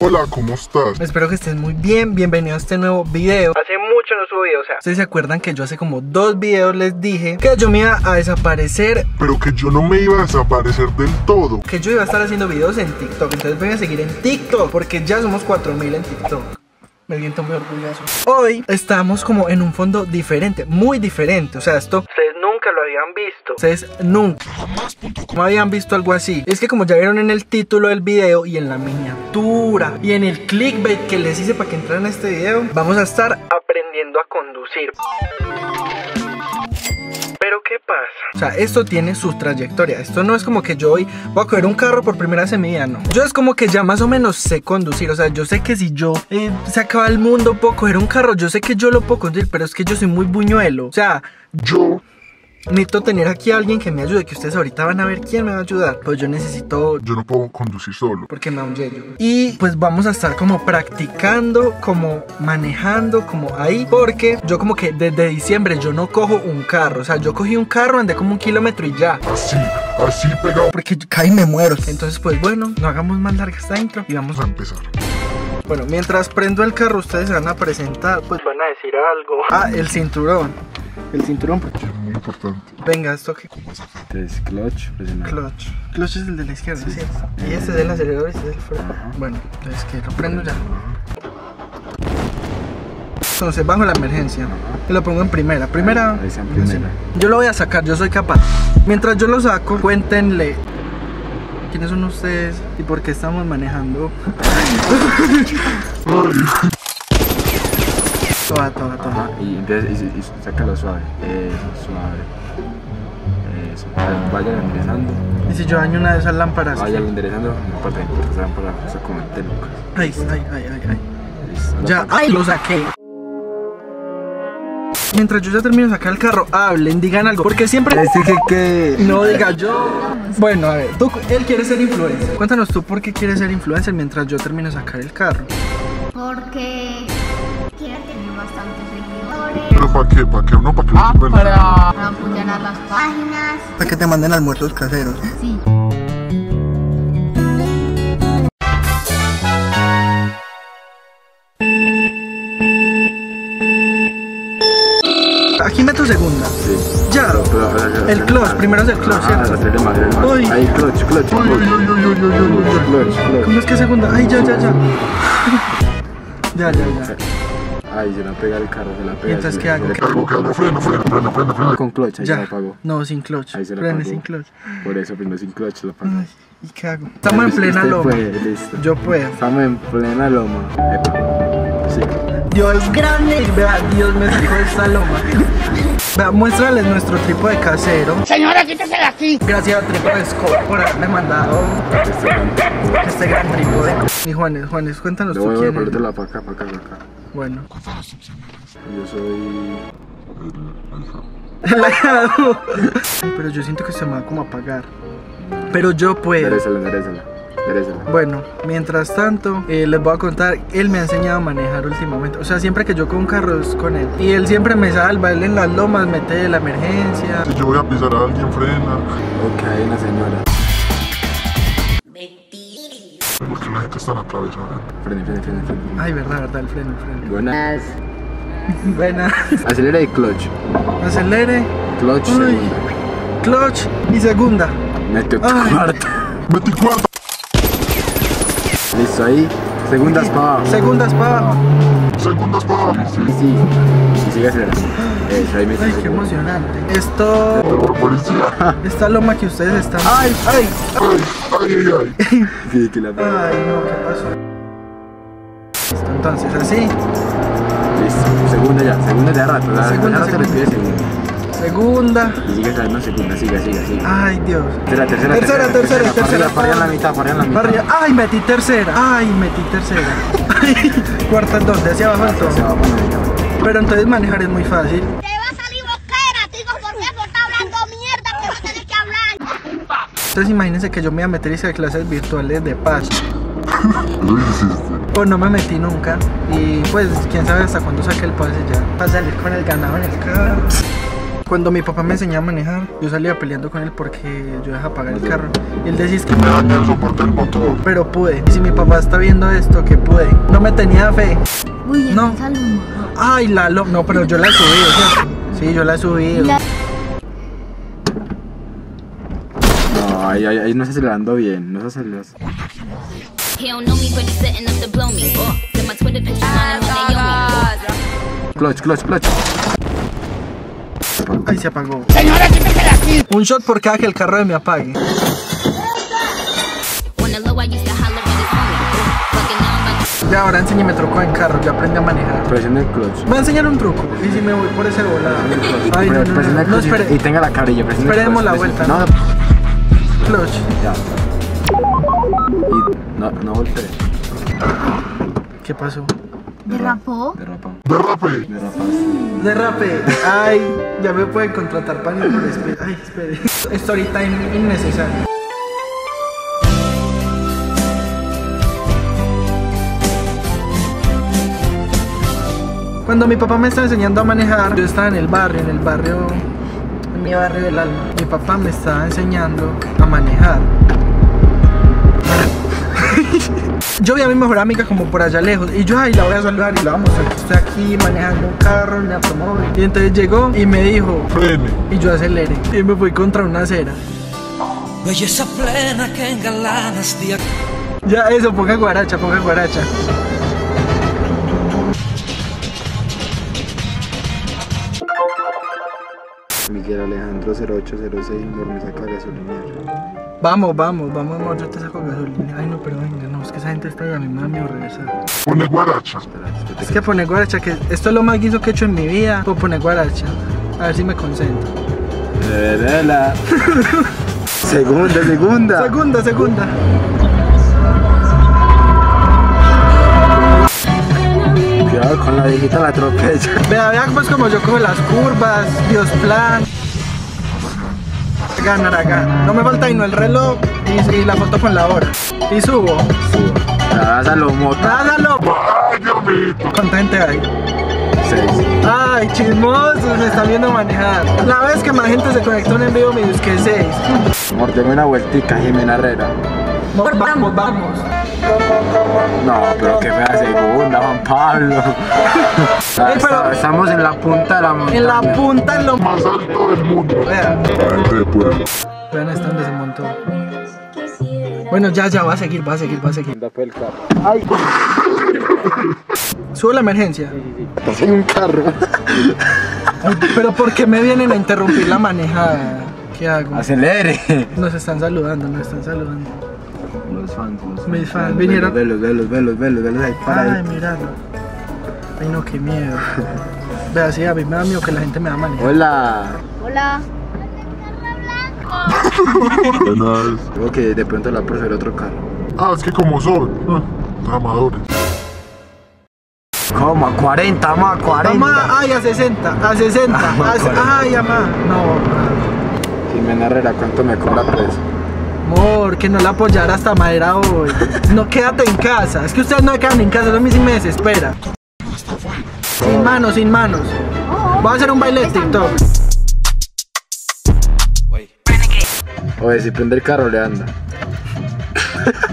Hola, ¿cómo estás? Espero que estés muy bien, bienvenido a este nuevo video. Hace mucho no subo video, o sea, ¿ustedes se acuerdan que yo hace como 2 videos les dije que yo me iba a desaparecer? Pero que yo no me iba a desaparecer del todo. Que yo iba a estar haciendo videos en TikTok, entonces voy a seguir en TikTok, porque ya somos 4000 en TikTok. Me siento muy orgulloso. Hoy estamos como en un fondo diferente, muy diferente. O sea, esto ustedes nunca lo habían visto. Ustedes nunca no habían visto algo así. Es que como ya vieron en el título del video y en la miniatura y en el clickbait que les hice para que entraran a este video, vamos a estar aprendiendo a conducir. Pero ¿qué pasa? O sea, esto tiene su trayectoria. Esto no es como que yo hoy voy a coger un carro por primera vez en mi vida, no. Yo es como que ya más o menos sé conducir. O sea, yo sé que si yo se acaba el mundo, puedo coger un carro. Yo sé que yo lo puedo conducir, pero es que yo soy muy buñuelo. O sea, yo necesito tener aquí a alguien que me ayude. Que ustedes ahorita van a ver quién me va a ayudar. Pues yo necesito... Yo no puedo conducir solo. Porque me da un yello. Y pues vamos a estar como practicando, como manejando, como ahí. Porque yo como que desde diciembre yo no cojo un carro. O sea, yo cogí un carro, andé como 1 kilómetro y ya. Así pegado. Porque caí y me muero. Entonces pues bueno, no hagamos más larga esta intro y vamos a empezar. Bueno, mientras prendo el carro ustedes se van a presentar. Pues van a decir algo. Ah, el cinturón. El cinturón, porque es muy importante. Venga, esto que... Es clutch, presionar. Clutch es el de la izquierda, sí. ¿sí? Y este es el acelerador y este es el freno. Bueno, entonces que lo prendo ya. Entonces bajo la emergencia y lo pongo en primera. Primera. Yo lo voy a sacar, yo soy capaz. Mientras yo lo saco, cuéntenle quiénes son ustedes y por qué estamos manejando. Toma. Y entonces y sácalo suave. Eso, suave. Eso. Vayan enderezando. ¿Y si yo daño una de esas lámparas? Vayan enderezando. No importa, esa lámpara se come de lucas. Ay. Listo, ya, ¡ay! Lo saqué. Mientras yo ya termino de sacar el carro, hablen, digan algo. Porque siempre... que no diga yo. Bueno, a ver, él quiere ser influencer. Cuéntanos tú por qué quieres ser influencer mientras yo termino de sacar el carro. Porque quiero tener bastantes seguidores. ¿Pero para qué? ¿Para qué? ¿No? ¿Para qué? Para apoyar a las páginas. Para que te manden almuerzos caseros. Sí. Aquí meto segunda. Sí. Ya. El clutch, primero es el clutch, ¿cierto? Uy. Ahí, clutch. ¿Cómo es que segunda? Ay, ya. Ya. Ay, se la pega el carro, se la pega. ¿Y entonces qué hago? Freno. Con clutch, ahí ya. se la apagó. No, sin clutch. Ahí se la Frene apagó. sin clutch. Por eso, primero sin clutch la apagó. Ay, ¿y qué hago? Estamos en plena Usted loma. puede, listo. Yo puedo. Estamos en plena loma. Sí. Dios grande, vea, Dios me sacó de esta loma. Vea, muéstrales nuestro trípode casero. Señora, quítese de aquí. Gracias a Trípode Scope por haberme mandado este gran trípode. Y Juanes, cuéntanos tú quién Voy a eres. ponértela para acá. Bueno. Yo soy... El ahijado. Pero yo siento que se me va como a apagar. Pero yo puedo. Enderezala. Bueno, mientras tanto, les voy a contar, él me ha enseñado a manejar últimamente. O sea, siempre que yo con un carro es con él. Y él siempre me salva, él en las lomas mete la emergencia. Si yo voy a pisar a alguien, frena. Ok, hay una señora. Porque la gente está en atravesada. Frene. Ay, verdad, el freno. Buenas. Buena. Acelera y clutch. Acelere. Clutch, Uy. segunda. Clutch y segunda. Mete Ay. cuarta. Metí cuarta. Listo, ahí. Segundas para abajo. Segundas para abajo. Segundas para abajo. Y sigue acelerando. Eso, ahí mete Ay, qué segunda. emocionante. Esto... Policía. Esta loma que ustedes están... ¡Ay! Ay. Sí, que la pega. Ay, no, ¿qué pasó? Listo, entonces, así. Listo. Segunda ya rato. Segunda. Se repite segunda. Segunda. Y sigue saliendo segunda, sigue. Ay, Dios. Tercera. Para en la mitad. Ay, metí tercera. Ay, cuarta en donde, hacia abajo del todo. Se va a poner ahí. Pero entonces manejar es muy fácil. Te va a salir boquera, digo, porque no está hablando mierda que no tiene que hablar. Entonces imagínense que yo me iba a meter a clases virtuales de paz. Lo hiciste. Pues no me metí nunca. Y pues quién sabe hasta cuándo saque el pase ya. Para salir con el ganado en el carro. Cuando mi papá me enseñaba a manejar, yo salía peleando con él porque yo dejaba apagar el carro. Y él decía que Me daña el soporte del motor. pero pude. Y si mi papá está viendo esto, que pude. No me tenía fe. Uy, No. salud. Ay, no, pero yo la he subido, ¿cierto? Sí, yo la he subido. No, ahí no está acelerando bien, no está acelerando. He don't know me, but he's setting up to blow me. Send my Twitter pictures on him when they Clutch. Ay, se apagó. Un shot por cada que el carro de me apague. On the low, I used to holler at his homie. Fucking now I'm about Ya, ahora enséñame truco en carro, ya aprendí a manejar. Presiona el clutch. Me va a enseñar un truco. Y si me voy por ese volado. Ay, no, Presiona el no, clutch espere. y tenga la carilla. Presiona el Esperemos clutch, la vuelta, No, Clutch. ya. Y no voltee. ¿Qué pasó? ¿Derrapó? Derrape. Derrape. Ay, ya me pueden contratar para ir por espera. Ay, espere. Story time innecesario. Cuando mi papá me estaba enseñando a manejar, yo estaba en mi barrio del alma. Mi papá me estaba enseñando a manejar. Yo vi a mi mejor amiga como por allá lejos y yo, ay, la voy a saludar y la vamos a que estoy aquí manejando un carro, un automóvil. Y entonces llegó y me dijo, Frene. y yo aceleré y me fui contra una acera. Belleza plena que engalanas día. Ya, eso, ponga guaracha. Miguel Alejandro 0806 me saca gasolinera. Vamos, amor, yo te saco gasolina. Ay, no, pero venga, no, es que esa gente está ya, a mí me da miedo regresar. Pone guaracha. Es que poner guaracha, que esto es lo más guiso que he hecho en mi vida, puedo poner guaracha. A ver si me concentro. Verela. Segunda. Segunda. Cuidado con la viejita, la atropella. Vea pues como yo cojo las curvas, Dios plan. Ganar acá. No me falta sino el reloj y la foto con la hora. Y subo. Dásalo, mota. ¡Dásalo! Vaya, mito. ¿Cuánta gente hay? 6. Ay, chismosos, me están viendo manejar. La vez que más gente se conectó en el vivo me busqué 6. Amor, deme una vueltica, Jimena Herrera. Amor, vamos. No, pero que fea segunda, Juan Pablo. pero- Estamos en la punta de la montaña. En la punta, en lo Más alto del mundo. Vea, La gente de pueblo. vean hasta donde se montó. Bueno, ya, va a seguir. Anda por el carro. Subo la emergencia. Estás en un carro. Ay, pero ¿por qué me vienen a interrumpir la manejada? ¿Qué hago? Acelere. Nos están saludando. Los fans. Mis fans vinieron. Velos ahí para Ay, ahí. míralo. Ay, no, qué miedo. Vea, sí, a mí me da miedo que la gente me va a manejar. Hola. Hola. Buenas. Creo que de pronto la por ver otro carro. Ah, es que como son. Amadores. ¿Cómo? A 40, más 40. Mamá, ay, a 60. Ay, mamá. No, Jimena Herrera, ¿cuánto me cobra precio? amor, que no la apoyara hasta madera hoy. No, quédate en casa. Es que ustedes no quedan en casa, eso a mí sí me desespera. Sin manos. Voy a hacer un baile de TikTok. Oye, si prende el carro le anda.